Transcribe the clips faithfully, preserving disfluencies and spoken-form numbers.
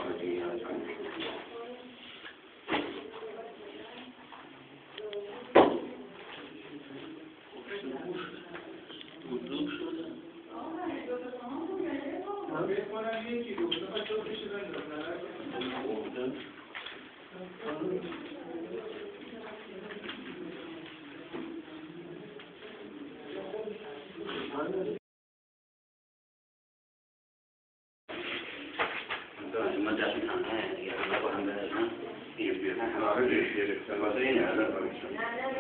什么家庭常态也是老板的呢？也别看老是这些，我这一年的都是。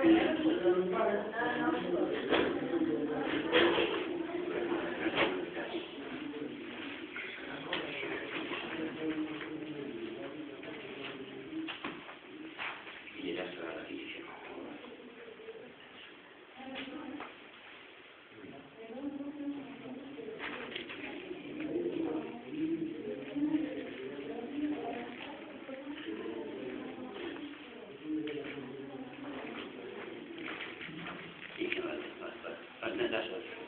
也在说了一些。反正再说。